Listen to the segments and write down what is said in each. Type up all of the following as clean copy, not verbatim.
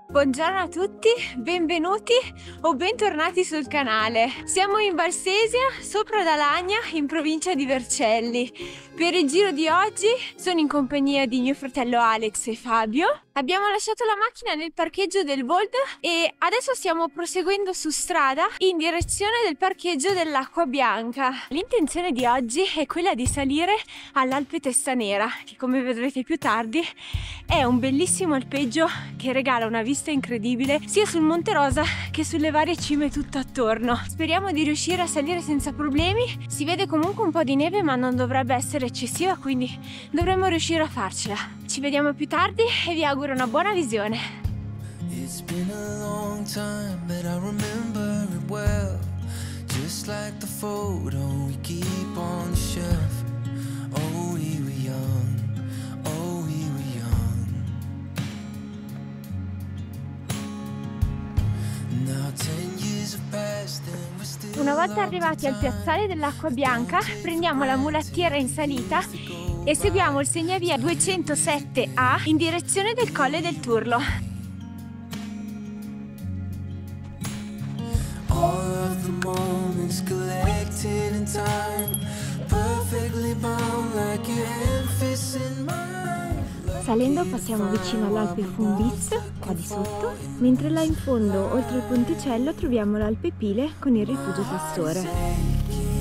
Buongiorno a tutti, benvenuti o bentornati sul canale. Siamo in Valsesia, sopra Alagna, in provincia di Vercelli. Per il giro di oggi sono in compagnia di mio fratello Alex e Fabio. Abbiamo lasciato la macchina nel parcheggio del Bold e adesso stiamo proseguendo su strada in direzione del parcheggio dell'Acqua Bianca. L'intenzione di oggi è quella di salire all'Alpe Testa Nera, che come vedrete più tardi è un bellissimo alpeggio che regala una vista incredibile sia sul Monte Rosa che sulle varie cime tutto attorno. Speriamo di riuscire a salire senza problemi. Si vede comunque un po' di neve ma non dovrebbe essere eccessiva, quindi dovremmo riuscire a farcela. Ci vediamo più tardi e vi auguro una buona visione. It's been a long time, but I remember it well. Just like the photo we keep on the shelf. Oh, we were young. Oh, we were young. Now 10 years have passed and we're still. Una volta arrivati al piazzale dell'Acqua Bianca, prendiamo la mulattiera in salita e seguiamo il segnavia 207A in direzione del Colle del Turlo. All of the moments collected in time, perfectly bound like your hand fits in mine. Salendo passiamo vicino all'Alpe Fumbis, qua di sotto, mentre là in fondo, oltre il ponticello, troviamo l'Alpe Pile con il rifugio Pastore.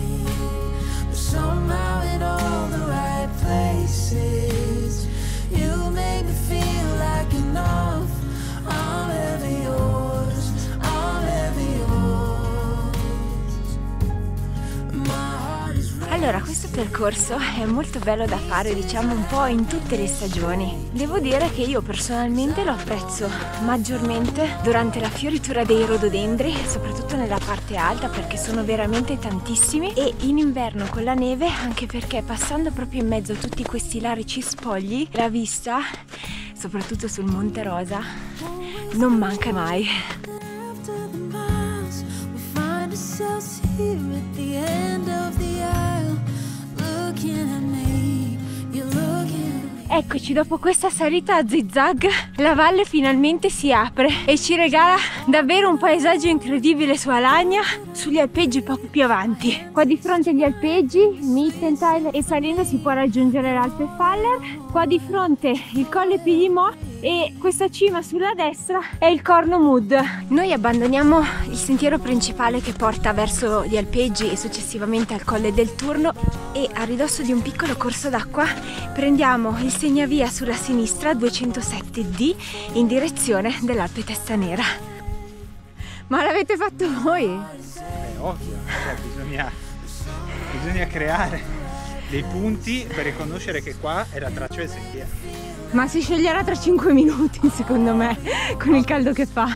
Somehow in all the right places, you make me feel like enough. I'm ever yours, I'm ever yours. My heart is ready. Allora, questo percorso è molto bello da fare, diciamo un po' in tutte le stagioni. Devo dire che io personalmente lo apprezzo maggiormente durante la fioritura dei rododendri, soprattutto nella parte alta perché sono veramente tantissimi, e in inverno con la neve, anche perché passando proprio in mezzo a tutti questi larici spogli, la vista, soprattutto sul Monte Rosa, non manca mai. After the miles, we find ourselves here at the end of the aisle. Looking at me, you're looking at me. Eccoci, dopo questa salita a zigzag, la valle finalmente si apre e ci regala davvero un paesaggio incredibile su Alagna, sugli alpeggi poco più avanti. Qua di fronte agli alpeggi, Mittental, e salendo si può raggiungere l'Alpe Faller. Qua di fronte il Colle Pilimò e questa cima sulla destra è il Corno Mud. Noi abbandoniamo il sentiero principale che porta verso gli alpeggi e successivamente al Colle del Turno e a ridosso di un piccolo corso d'acqua prendiamo il segnavia sulla sinistra 207D in direzione dell'Alpe Testa Nera. Ma l'avete fatto voi? È ovvio, cioè bisogna creare dei punti per riconoscere che qua è la traccia del sentiero. Ma si sceglierà tra 5 minuti secondo me, con il caldo che fa.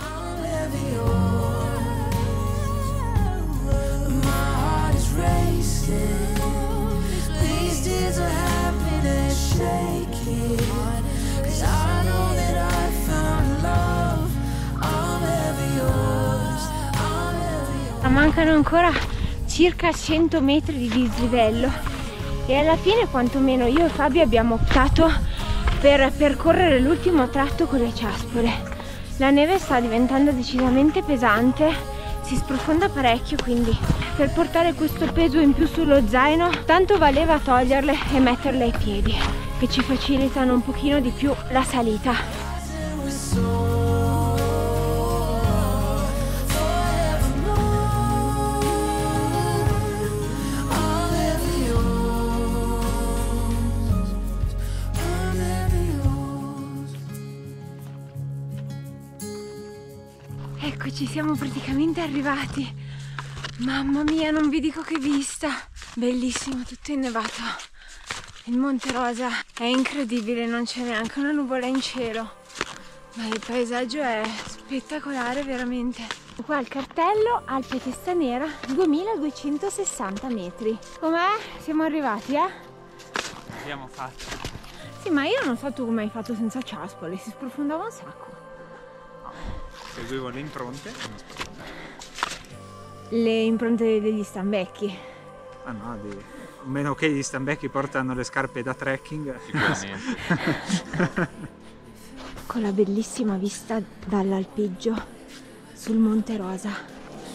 Mancano ancora circa 100 metri di dislivello e alla fine quantomeno io e Fabio abbiamo optato per percorrere l'ultimo tratto con le ciaspole. La neve sta diventando decisamente pesante, si sprofonda parecchio, quindi per portare questo peso in più sullo zaino tanto valeva toglierle e metterle ai piedi, che ci facilitano un pochino di più la salita. Eccoci, siamo praticamente arrivati. Mamma mia, non vi dico che vista! Bellissimo, tutto innevato. Il Monte Rosa è incredibile, non c'è neanche una nuvola in cielo. Ma il paesaggio è spettacolare veramente. Qua il cartello Alpe Testa Nera, 2260 metri. Com'è? Siamo arrivati, Abbiamo fatto. Sì, ma io non so tu come hai fatto senza ciaspole, si sprofondava un sacco. Seguivo le impronte. Le impronte degli stambecchi. Ah no, a meno che gli stambecchi portano le scarpe da trekking. Sicuramente. Ecco la bellissima vista dall'alpeggio sul Monte Rosa.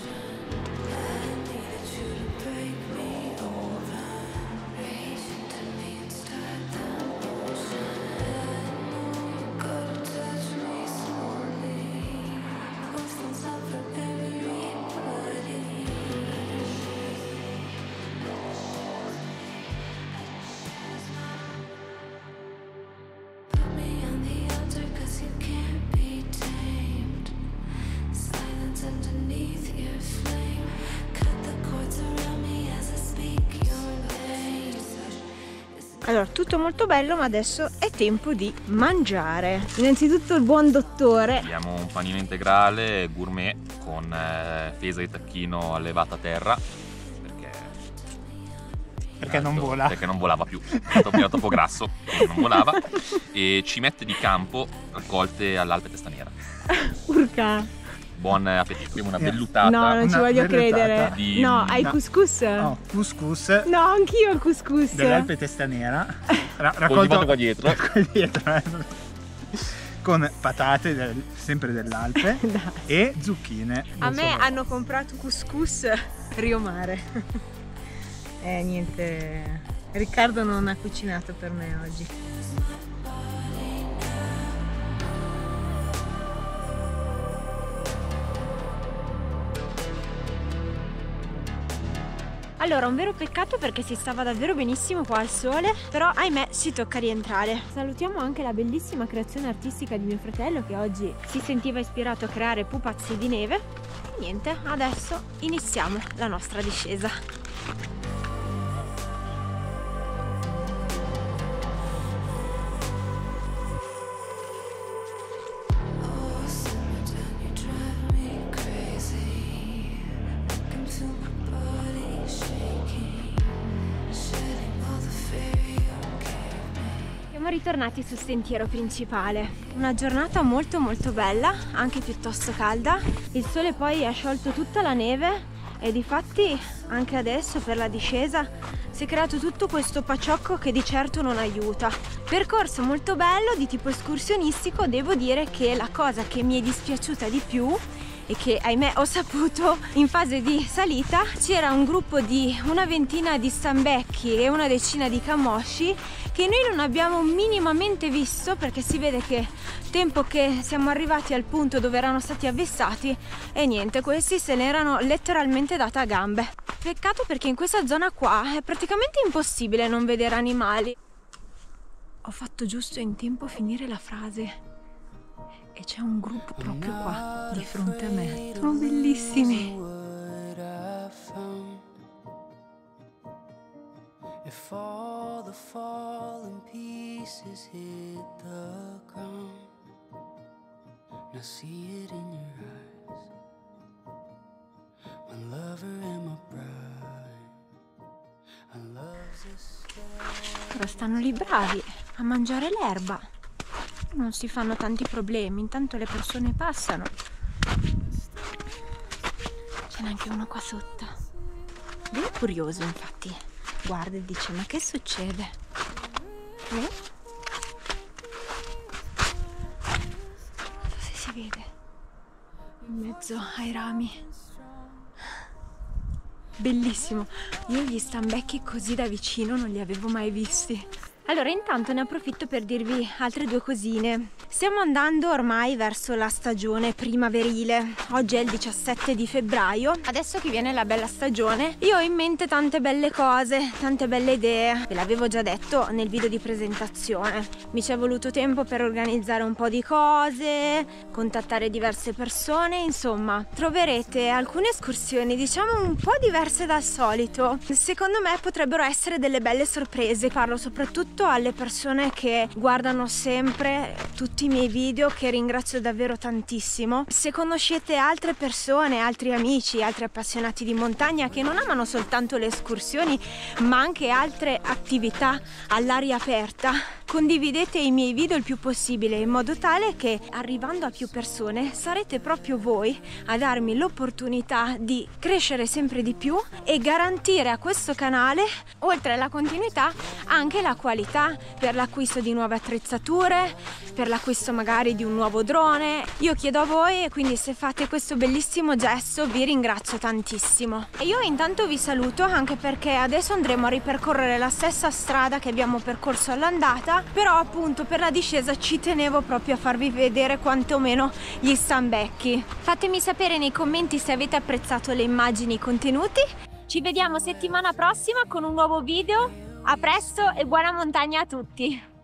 Allora, tutto molto bello, ma adesso è tempo di mangiare. Innanzitutto il buon dottore. Abbiamo un panino integrale gourmet con fesa di tacchino allevata a terra perché non vola. Perché non volava più, era troppo grasso, non volava. E cimette di campo raccolte all'Alpe Testanera. Urca! Buon appetito. Abbiamo una vellutata. No, non ci voglio credere. No, hai couscous? No, couscous. No, anch'io il couscous. Dell'Alpe Testanera. Raccolto qua dietro. Con patate, sempre dell'Alpe. E zucchine. A me hanno comprato couscous Rio Mare. Niente, Riccardo non ha cucinato per me oggi. Allora, un vero peccato perché si stava davvero benissimo qua al sole, però ahimè ci tocca rientrare. Salutiamo anche la bellissima creazione artistica di mio fratello che oggi si sentiva ispirato a creare pupazzi di neve. E niente, adesso iniziamo la nostra discesa. Siamo ritornati sul sentiero principale, una giornata molto bella, anche piuttosto calda. Il sole poi ha sciolto tutta la neve e difatti anche adesso per la discesa si è creato tutto questo paciocco che di certo non aiuta. Percorso molto bello di tipo escursionistico, devo dire che la cosa che mi è dispiaciuta di più e che ahimè ho saputo in fase di salita, c'era un gruppo di una ventina di stambecchi e una decina di camosci che noi non abbiamo minimamente visto, perché si vede che tempo che siamo arrivati al punto dove erano stati avvistati e niente, questi se n'erano letteralmente data a gambe. Peccato perché in questa zona qua è praticamente impossibile non vedere animali. Ho fatto giusto in tempo a finire la frase. E c'è un gruppo proprio qua, di fronte a me. Sono bellissimi. If all the fallen pieces hit the ground, now see it in your eyes. My lover and my bride, I love this day. Però stanno lì bravi a mangiare l'erba. Non si fanno tanti problemi, intanto le persone passano. C'è neanche uno qua sotto. Ben curioso, infatti. Guarda e dice, ma che succede? Non so se si vede. In mezzo ai rami. Bellissimo. Io gli stambecchi così da vicino non li avevo mai visti. Allora, intanto ne approfitto per dirvi altre due cosine. Stiamo andando ormai verso la stagione primaverile. Oggi è il 17 di febbraio. Adesso che viene la bella stagione, io ho in mente tante belle cose, tante belle idee. Ve l'avevo già detto nel video di presentazione. Mi ci è voluto tempo per organizzare un po' di cose, contattare diverse persone, insomma, troverete alcune escursioni, diciamo, un po' diverse dal solito. Secondo me potrebbero essere delle belle sorprese. Parlo soprattutto alle persone che guardano sempre tutti i miei video, che ringrazio davvero tantissimo. Se conoscete altre persone, altri amici, altri appassionati di montagna che non amano soltanto le escursioni ma anche altre attività all'aria aperta, condividete i miei video il più possibile, in modo tale che arrivando a più persone sarete proprio voi a darmi l'opportunità di crescere sempre di più e garantire a questo canale, oltre alla continuità, anche la qualità per l'acquisto di nuove attrezzature, per l'acquisto magari di un nuovo drone. Io chiedo a voi e quindi se fate questo bellissimo gesto vi ringrazio tantissimo. E io intanto vi saluto, anche perché adesso andremo a ripercorrere la stessa strada che abbiamo percorso all'andata, però appunto per la discesa ci tenevo proprio a farvi vedere quantomeno gli stambecchi. Fatemi sapere nei commenti se avete apprezzato le immagini e i contenuti. Ci vediamo settimana prossima con un nuovo video. A presto e buona montagna a tutti!